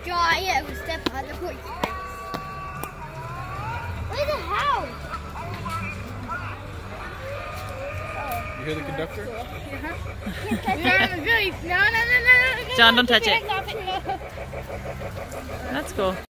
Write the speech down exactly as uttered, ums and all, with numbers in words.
giant will step on the point. Look at the house. You hear the conductor? Uh-huh. No, no, no, no, no. John, don't touch it. That's cool.